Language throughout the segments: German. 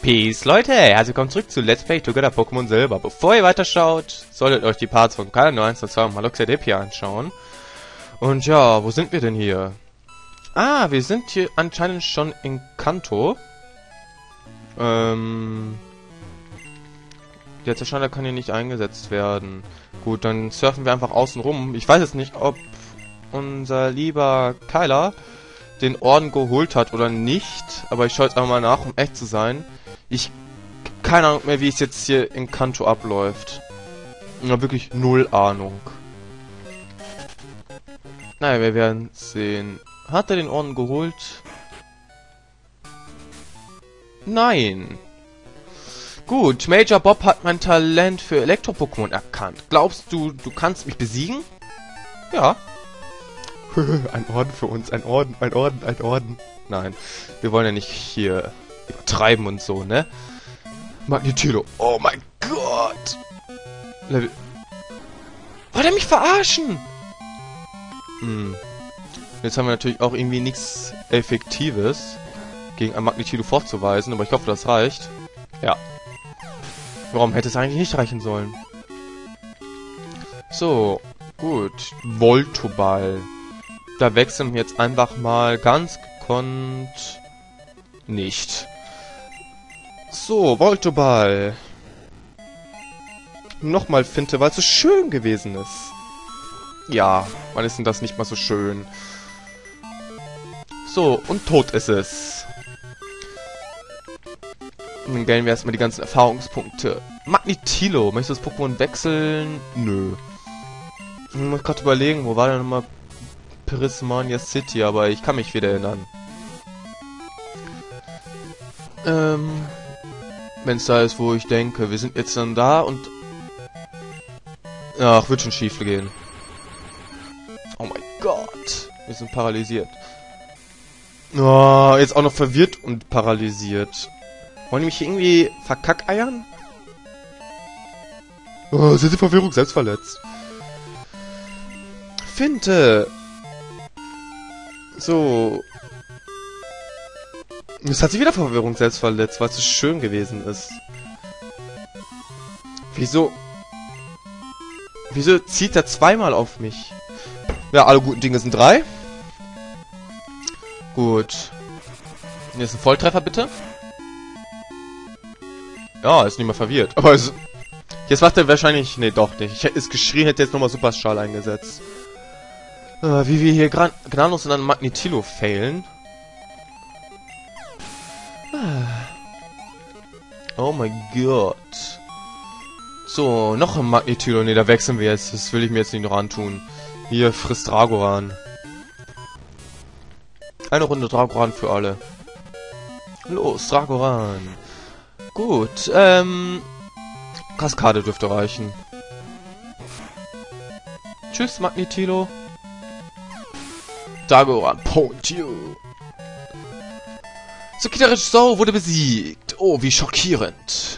Peace, Leute! Herzlich willkommen zurück zu Let's Play Together Pokémon Silber. Bevor ihr weiterschaut, solltet ihr euch die Parts von Kanal 1 und 2 und Maloxia anschauen. Und ja, wo sind wir denn hier? Ah, wir sind hier anscheinend schon in Kanto. Der Zerschneider kann hier nicht eingesetzt werden. Gut, dann surfen wir einfach außen rum. Ich weiß jetzt nicht, ob unser lieber Kyler den Orden geholt hat oder nicht, aber ich schaue jetzt einfach mal nach, um echt zu sein. Ich habe keine Ahnung mehr, wie es jetzt hier in Kanto abläuft. Ja, wirklich null Ahnung. Naja, wir werden sehen. Hat er den Orden geholt? Nein. Gut, Major Bob hat mein Talent für Elektro-Pokémon erkannt. Glaubst du, du kannst mich besiegen? Ja. Ein Orden für uns, ein Orden, ein Orden, ein Orden. Nein, wir wollen ja nicht hier übertreiben und so, ne? Magnetilo, oh mein Gott! Level... Wollt er mich verarschen? Jetzt haben wir natürlich auch irgendwie nichts Effektives gegen ein Magnetilo vorzuweisen, aber ich hoffe, das reicht. Ja. Warum hätte es eigentlich nicht reichen sollen? So, gut. Voltoball. Da wechseln wir jetzt einfach mal ganz gekonnt nicht. So, Voltoball. Nochmal Finte, weil es so schön gewesen ist. Ja, wann ist denn das nicht mal so schön? So, und tot ist es. Und dann gellen wir erstmal die ganzen Erfahrungspunkte. Magnetilo, möchtest du das Pokémon wechseln? Nö. Ich muss gerade überlegen, wo war denn nochmal Prismania City, aber ich kann mich wieder erinnern. Wenn es da ist, wo ich denke, wir sind jetzt dann da und... Ach, wird schon schief gehen. Oh mein Gott. Wir sind paralysiert. Oh, jetzt auch noch verwirrt und paralysiert. Wollen die mich hier irgendwie verkackeiern? Oh, sind die Verwirrung selbst verletzt. Finte! So. Jetzt hat sie wieder Verwirrung selbst verletzt, weil es so schön gewesen ist. Wieso zieht er zweimal auf mich? Ja, alle guten Dinge sind 3. Gut. Jetzt ein Volltreffer, bitte. Ja, ist nicht mehr verwirrt. Aber es, jetzt macht er wahrscheinlich... Nee, doch nicht. Ich hätte es geschrien, hätte jetzt nochmal Superstrahl eingesetzt. Wie wir hier gnadenlos in einem Magnetilo failen. Oh mein Gott. So, noch ein Magnetilo. Ne, da wechseln wir jetzt. Das will ich mir jetzt nicht noch antun. Hier, frisst Dragoran. Eine Runde Dragoran für alle. Los, Dragoran. Gut, Kaskade dürfte reichen. Tschüss, Magnetilo. Dragoran, point you. Sekitarisch Sau wurde besiegt. Oh, wie schockierend.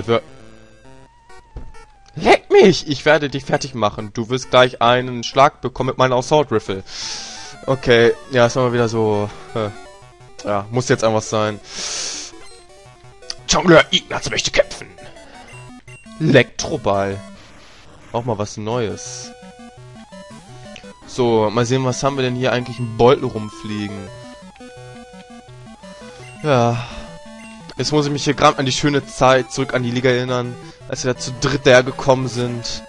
Leck mich! Ich werde dich fertig machen. Du wirst gleich einen Schlag bekommen mit meinem Assault Rifle. Okay, ja, ist mal wieder so... ja, muss jetzt einfach sein. Jongleur Ignaz möchte kämpfen. Elektroball. Auch mal was Neues. So, mal sehen, was haben wir denn hier eigentlich im Beutel rumfliegen. Ja. Jetzt muss ich mich hier gerade an die schöne Zeit zurück an die Liga erinnern, als wir da zu dritt dahergekommen sind.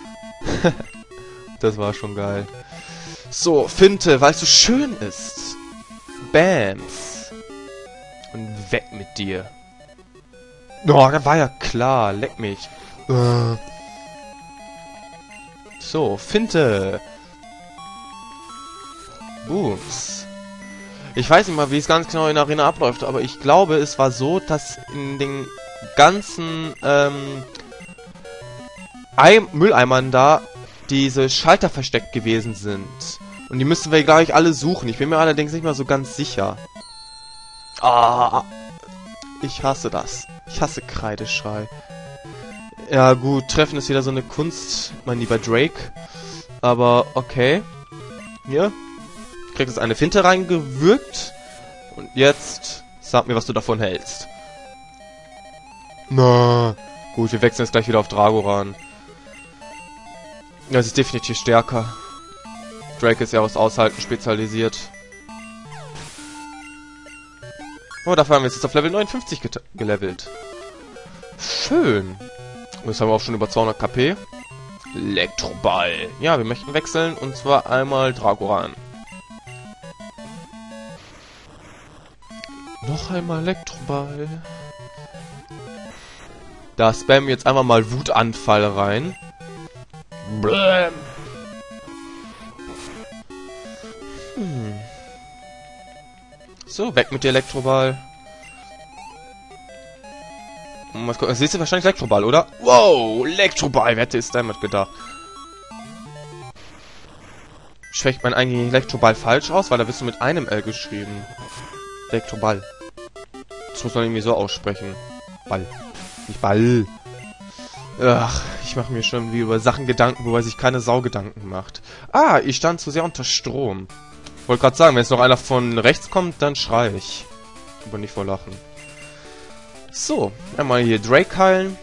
Das war schon geil. So, Finte, weil es so schön ist. Bams. Und weg mit dir. Oh, das war ja klar. Leck mich. So, Finte. Booms. Ich weiß nicht mal, wie es ganz genau in der Arena abläuft, aber ich glaube, es war so, dass in den ganzen Mülleimern da diese Schalter versteckt gewesen sind. Und die müssen wir gleich alle suchen. Ich bin mir allerdings nicht mal so ganz sicher. Ah, ich hasse das. Ich hasse Kreideschrei. Ja gut, Treffen ist wieder so eine Kunst, mein lieber Drake. Aber okay. Hier. Ich krieg jetzt eine Finte reingewürgt. Und jetzt sag mir, was du davon hältst. Na, gut, wir wechseln jetzt gleich wieder auf Dragoran. Das ist definitiv stärker. Drake ist ja aufs Aushalten spezialisiert. Oh, dafür haben wir jetzt auf Level 59 gelevelt. Schön. Und jetzt haben wir auch schon über 200 KP. Elektroball. Ja, wir möchten wechseln, und zwar einmal Dragoran. Noch einmal Elektroball. Da spammen wir jetzt einfach mal Wutanfall rein. Bläm. So, weg mit der Elektroball. Was siehst du wahrscheinlich Elektroball, oder? Wow, Elektroball, wer hätte es damit gedacht? Schwächt man eigentlich Elektroball falsch aus, weil da bist du mit einem L geschrieben. Elektroball. Das muss man irgendwie so aussprechen. Ball. Nicht Ball. Ach, ich mache mir schon wie über Sachen Gedanken, wobei sich keine Sau Gedanken macht. Ah, ich stand zu sehr unter Strom. Wollte gerade sagen, wenn jetzt noch einer von rechts kommt, dann schrei ich. Aber nicht vor Lachen. So, einmal hier Drake heilen.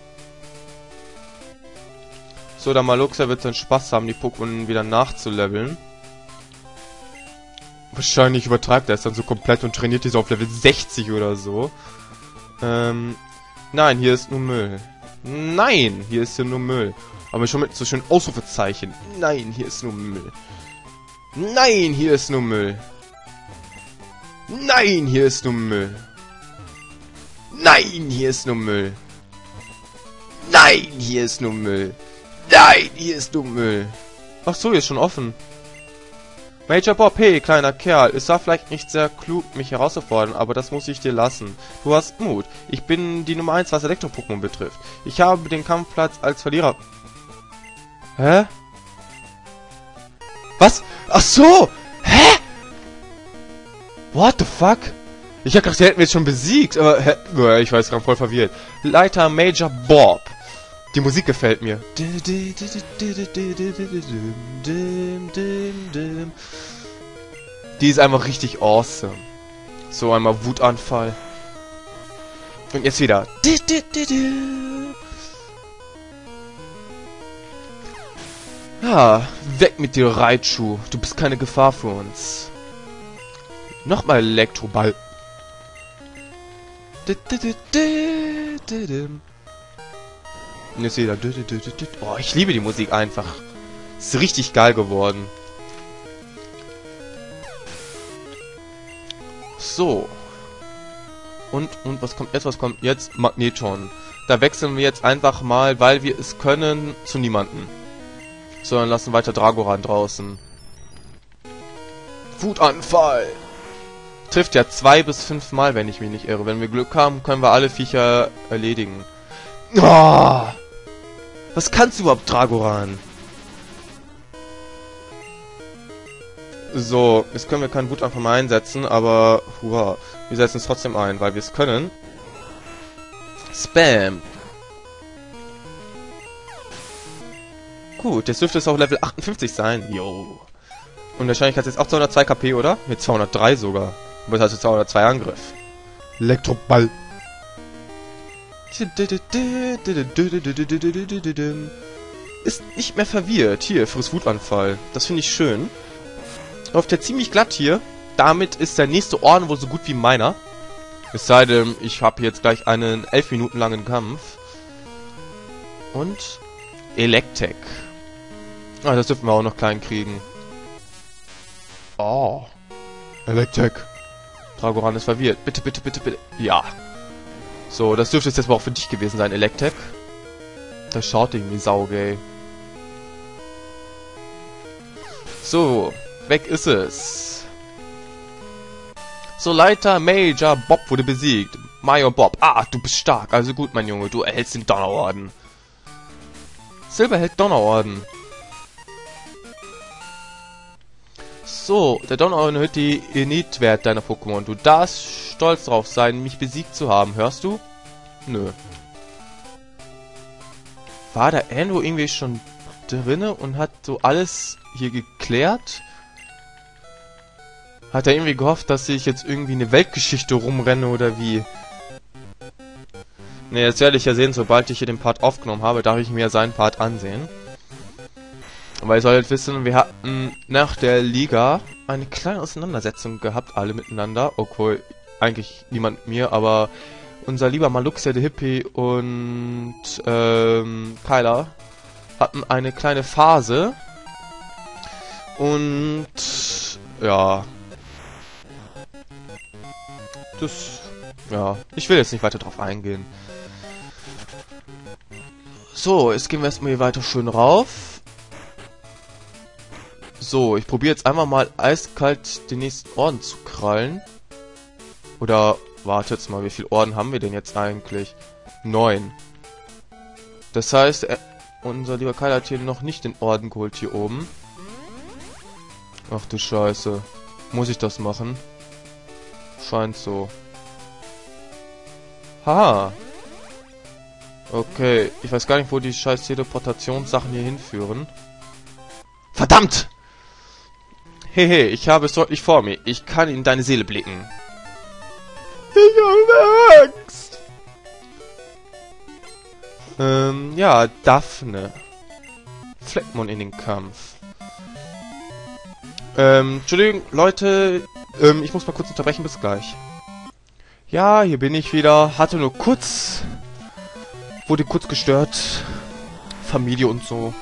So, der Maluxia wird dann Spaß haben, die Pokémon wieder nachzuleveln. Wahrscheinlich übertreibt er es dann so komplett und trainiert die so auf Level 60 oder so. Nein, hier ist nur Müll. Nein, hier ist ja nur Müll. Aber schon mit so schönen Ausrufezeichen. Nein, hier ist nur Müll. Nein, hier ist nur Müll. Nein, hier ist nur Müll. Nein, hier ist nur Müll. Nein, hier ist nur Müll. Nein, hier ist nur Müll. Ach so, hier ist schon offen. Major Bob, hey, kleiner Kerl. Es war vielleicht nicht sehr klug, mich herauszufordern, aber das muss ich dir lassen. Du hast Mut. Ich bin die Nummer 1, was Elektro-Pokémon betrifft. Ich habe den Kampfplatz als Verlierer... Hä? Was? Ach so! Hä? What the fuck? Ich hab gedacht, die hätten wir jetzt schon besiegt, aber... Hä? Ich weiß, ich bin voll verwirrt. Leiter Major Bob. Die Musik gefällt mir. Die ist einfach richtig awesome. So, einmal Wutanfall. Und jetzt wieder. Ja, weg mit dir, Raichu. Du bist keine Gefahr für uns. Nochmal Elektroball. Und jetzt wieder. Oh, ich liebe die Musik einfach. Ist richtig geil geworden. So. Und was kommt jetzt? Was kommt jetzt? Magneton. Da wechseln wir jetzt einfach mal, weil wir es können, zu niemanden. So, dann lassen weiter Dragoran draußen. Wutanfall. Trifft ja 2 bis 5 Mal, wenn ich mich nicht irre. Wenn wir Glück haben, können wir alle Viecher erledigen. Oh! Was kannst du überhaupt, Dragoran? So, jetzt können wir keinen Wutanfall mehr einsetzen, aber wir setzen es trotzdem ein, weil wir es können. Spam. Gut, jetzt dürfte es auch Level 58 sein. Jo. Und wahrscheinlich hat es jetzt auch 202 KP, oder? Mit 203 sogar. Aber es hat jetzt 202 Angriff. Elektroball. Ist nicht mehr verwirrt. Hier, fürs Wutanfall. Das finde ich schön. Läuft ja ziemlich glatt hier. Damit ist der nächste Orden wohl so gut wie meiner. Es sei denn, ich habe jetzt gleich einen 11 Minuten langen Kampf. Und Electek. Ah, das dürfen wir auch noch klein kriegen. Oh. Electek. Dragoran ist verwirrt. Bitte, bitte, bitte, bitte. Ja. So, das dürfte jetzt aber auch für dich gewesen sein, Electek. Das schaut irgendwie saugay. So, weg ist es. So, Leiter Major Bob wurde besiegt. Major Bob. Ah, du bist stark. Also gut, mein Junge. Du erhältst den Donnerorden. Silber hält Donnerorden. So, der Donnerorden erhöht die Init-Wert deiner Pokémon. Du darfst stolz drauf sein, mich besiegt zu haben. Hörst du? Nö. War der Endo irgendwie schon drinne und hat so alles hier geklärt? Hat er irgendwie gehofft, dass ich jetzt irgendwie eine Weltgeschichte rumrenne oder wie? Ne, jetzt werde ich ja sehen, sobald ich hier den Part aufgenommen habe, darf ich mir seinen Part ansehen. Weil ihr solltet wissen, wir hatten nach der Liga eine kleine Auseinandersetzung gehabt, alle miteinander. Obwohl, eigentlich niemand mit mir, aber unser lieber Maluxia der Hippie und Kyler hatten eine kleine Phase. Und ja. Ich will jetzt nicht weiter drauf eingehen. So, jetzt gehen wir erstmal hier weiter schön rauf. So, ich probiere jetzt einmal mal eiskalt den nächsten Orden zu krallen. Oder, wartet jetzt mal, wie viele Orden haben wir denn jetzt eigentlich? 9. Das heißt, unser lieber Kyler hat hier noch nicht den Orden geholt hier oben. Ach du Scheiße. Muss ich das machen? Scheint so. Haha. Okay, ich weiß gar nicht, wo die scheiß Teleportationssachen hier hinführen. Verdammt! Hehe, ich habe es deutlich vor mir. Ich kann in deine Seele blicken. Ich habe Angst! Ja, Daphne. Fleckmon in den Kampf. Entschuldigung, Leute, ich muss mal kurz unterbrechen, bis gleich. Ja, hier bin ich wieder. Wurde kurz gestört. Familie und so.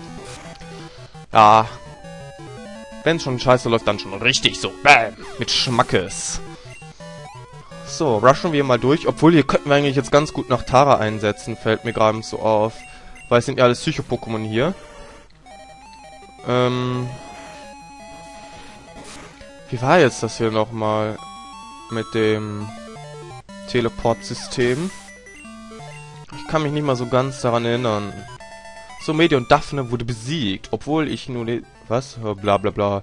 Ja. Wenn schon scheiße läuft, dann schon richtig so. Bam! Mit Schmackes. So, rushen wir mal durch. Obwohl, hier könnten wir eigentlich jetzt ganz gut nach Tara einsetzen. Fällt mir gerade so auf. Weil es sind ja alles Psycho-Pokémon hier. Wie war jetzt das hier nochmal? Mit dem Teleportsystem? Ich kann mich nicht mal so ganz daran erinnern. So, Medi und Daphne wurde besiegt. Obwohl ich nur die... Was? Bla bla bla.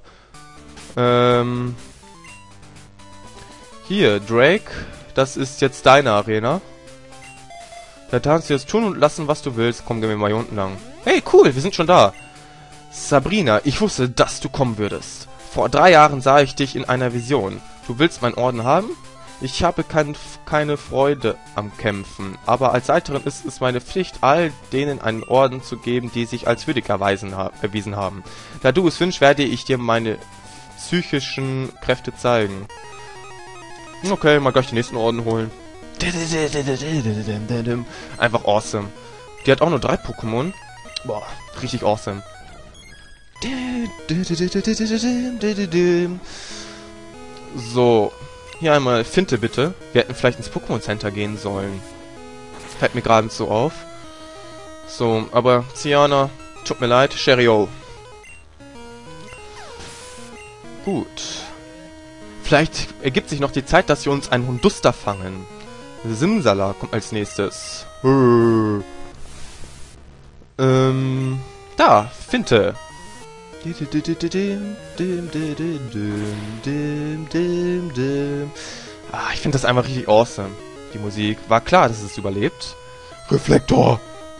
Hier, Drake. Das ist jetzt deine Arena. Da kannst du jetzt tun und lassen, was du willst. Komm, gehen wir mal hier unten lang. Hey, cool, wir sind schon da. Sabrina, ich wusste, dass du kommen würdest. Vor 3 Jahren sah ich dich in einer Vision. Du willst meinen Orden haben? Ich habe keine Freude am Kämpfen, aber als Leiterin ist es meine Pflicht, all denen einen Orden zu geben, die sich als würdig erwiesen haben. Da du es wünschst, werde ich dir meine psychischen Kräfte zeigen. Okay, mal gleich den nächsten Orden holen. Einfach awesome. Die hat auch nur 3 Pokémon. Boah, richtig awesome. So. Hier einmal Finte bitte. Wir hätten vielleicht ins Pokémon Center gehen sollen. Fällt mir gerade so auf. So, aber Ciana, tut mir leid, Cherio. Gut. Vielleicht ergibt sich noch die Zeit, dass wir uns einen Hunduster fangen. Simsala kommt als nächstes. Da, Finte. Ah, ich finde das einfach richtig awesome. Die Musik. War klar, dass es überlebt. Reflektor.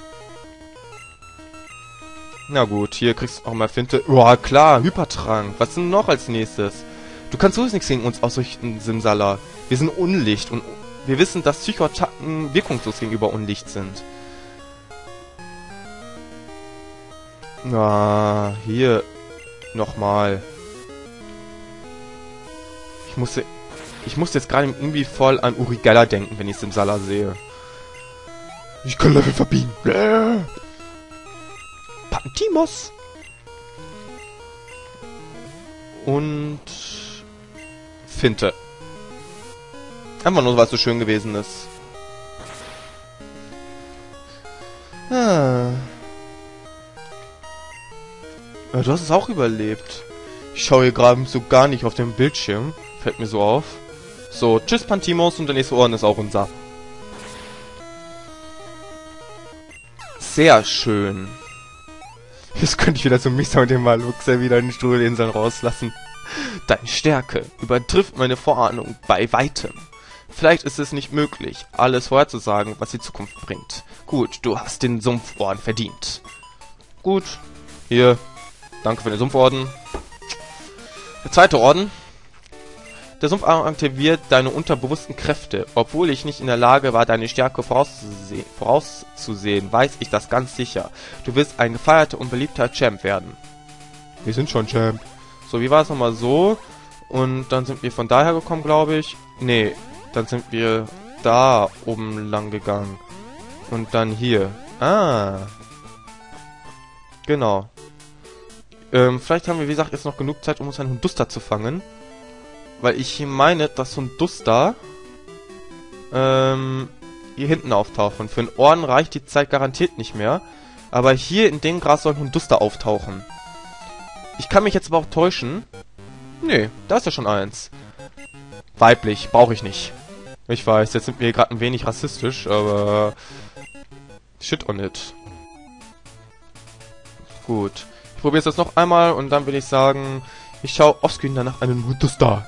Na gut, hier kriegst du auch mal Finte. Oh, klar, Hypertrank. Was denn noch als nächstes? Du kannst sowieso nichts gegen uns ausrichten, Simsala. Wir sind Unlicht und wir wissen, dass Psychoattacken wirkungslos gegenüber Unlicht sind. Na, hier. Nochmal. Ich musste jetzt gerade irgendwie voll an Urigella denken, wenn ich Simsala sehe. Ich kann Level verbiegen. Pantimos. Und Finte. Einfach nur, weil es so schön gewesen ist. Ja, du hast es auch überlebt. Ich schaue hier gerade so gar nicht auf dem Bildschirm. Fällt mir so auf. So, tschüss Pantimos und der nächste Orden ist auch unser. Sehr schön. Jetzt könnte ich wieder so Misa und den Maluxia wieder in den Strudelinseln rauslassen. Deine Stärke übertrifft meine Vorahnung bei weitem. Vielleicht ist es nicht möglich, alles vorherzusagen, was die Zukunft bringt. Gut, du hast den Sumpforden verdient. Gut, hier. Danke für den Sumpforden. Der zweite Orden. Der Sumpf aktiviert deine unterbewussten Kräfte. Obwohl ich nicht in der Lage war, deine Stärke vorauszusehen, weiß ich das ganz sicher. Du wirst ein gefeierter und beliebter Champ werden. Wir sind schon Champ. So, wie war es nochmal so? Und dann sind wir von daher gekommen, glaube ich. Nee, dann sind wir da oben lang gegangen. Und dann hier. Ah. Genau. Vielleicht haben wir, wie gesagt, jetzt noch genug Zeit, um uns einen Hunduster zu fangen. Weil ich meine, dass Hunduster hier hinten auftauchen. Für einen Orden reicht die Zeit garantiert nicht mehr. Aber hier in dem Gras soll ein Hunduster auftauchen. Ich kann mich jetzt aber auch täuschen. Nee, da ist ja schon eins. Weiblich, brauche ich nicht. Ich weiß, jetzt sind wir gerade ein wenig rassistisch, aber... Shit on it. Gut. Ich probiere es jetzt noch einmal und dann will ich sagen, ich schaue offscreen danach einen Hunduster.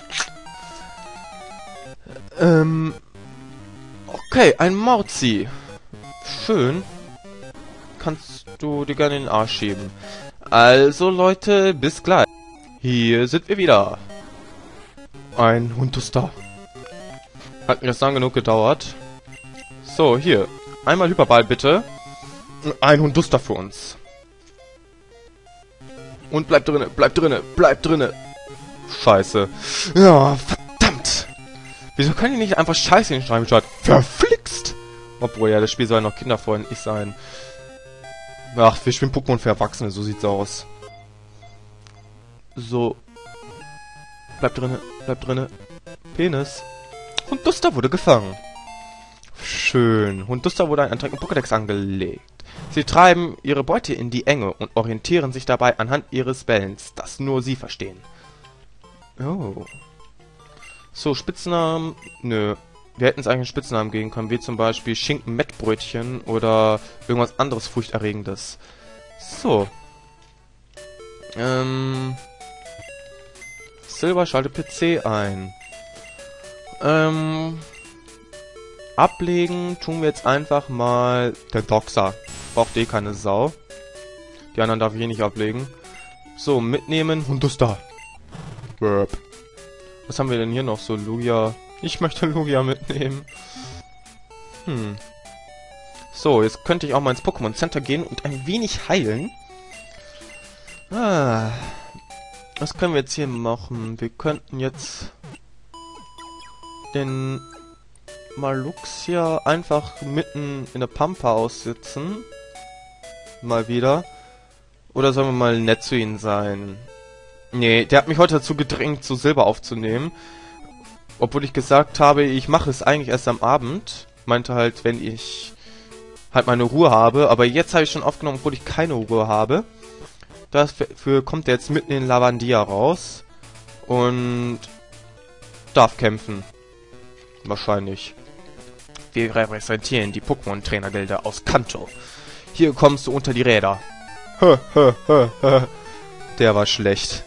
Okay, ein Morzi. Schön. Kannst du dir gerne in den Arsch schieben. Also Leute, bis gleich. Hier sind wir wieder. Ein Hunduster. Hat mir das lang genug gedauert. So, hier. Einmal Hyperball bitte. Ein Hunduster für uns. Und bleibt drinne, bleibt drinne, bleibt drinne. Scheiße. Ja, verdammt. Wieso kann ich nicht einfach Scheiße hinschreiben statt verflixt? Obwohl, ja, das Spiel soll noch kinderfreundlich sein. Ach, wir spielen Pokémon für Erwachsene, so sieht's aus. So. Bleibt drinne, bleibt drinne. Penis. Hunduster wurde gefangen. Schön. Hunduster wurde ein Eintrag im Pokédex angelegt. Sie treiben ihre Beute in die Enge und orientieren sich dabei anhand ihres Bellens, das nur sie verstehen. Oh. So, Spitznamen. Nö. Wir hätten es eigentlich einen Spitznamen geben können, wie zum Beispiel Schinken-Mettbrötchen oder irgendwas anderes Furchterregendes. So. Silber schaltet PC ein. Ablegen tun wir jetzt einfach mal der Doxer. Braucht eh keine Sau. Die anderen darf ich eh nicht ablegen. So, mitnehmen. Hunduster. Burp. Was haben wir denn hier noch? So, Lugia. Ich möchte Lugia mitnehmen. So, jetzt könnte ich auch mal ins Pokémon Center gehen und ein wenig heilen. Was können wir jetzt hier machen? Wir könnten jetzt den Maluxia einfach mitten in der Pampa aussitzen. Mal wieder. Oder sollen wir mal nett zu ihm sein? Nee, der hat mich heute dazu gedrängt, so Silber aufzunehmen. Obwohl ich gesagt habe, ich mache es eigentlich erst am Abend. Meinte halt, wenn ich halt meine Ruhe habe. Aber jetzt habe ich schon aufgenommen, obwohl ich keine Ruhe habe. Dafür kommt er jetzt mitten in Lavandia raus. Und darf kämpfen. Wahrscheinlich. Wir repräsentieren die Pokémon-Trainergilde aus Kanto. Hier kommst du unter die Räder. Der war schlecht.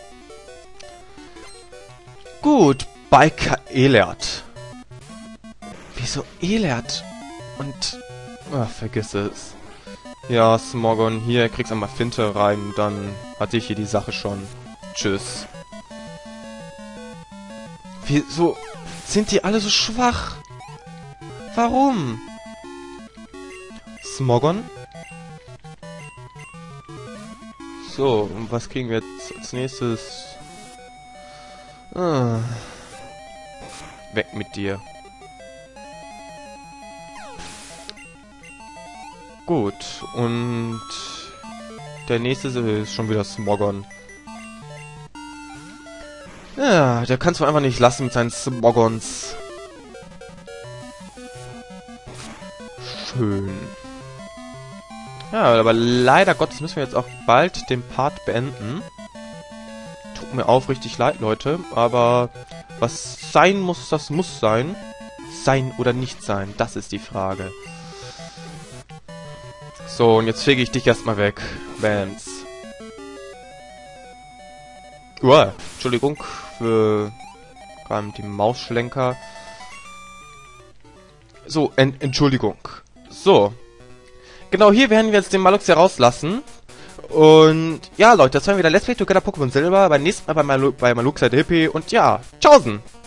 Gut, Biker Elert. Wieso Elert? Und... Ach, vergiss es. Ja, Smogon, hier kriegst einmal Finte rein, dann hatte ich hier die Sache schon. Tschüss. Wieso sind die alle so schwach? Warum? Smogon? So, und was kriegen wir jetzt als nächstes? Weg mit dir. Gut, und der nächste ist schon wieder Smogon. Ja, der kann es wohl einfach nicht lassen mit seinen Smogons. Schön. Ja, aber leider Gottes müssen wir jetzt auch bald den Part beenden. Tut mir aufrichtig leid, Leute, aber was sein muss, das muss sein. Sein oder nicht sein, das ist die Frage. So, und jetzt fege ich dich erstmal weg, Vance. Uah, Entschuldigung für die Mausschlenker. So, Entschuldigung. So. Genau, hier werden wir jetzt den Malux herauslassen. Und ja, Leute, das war wieder Let's Play Together Pokémon Silber. Beim nächsten Mal bei Malux Hippie. Und ja, tschaußen!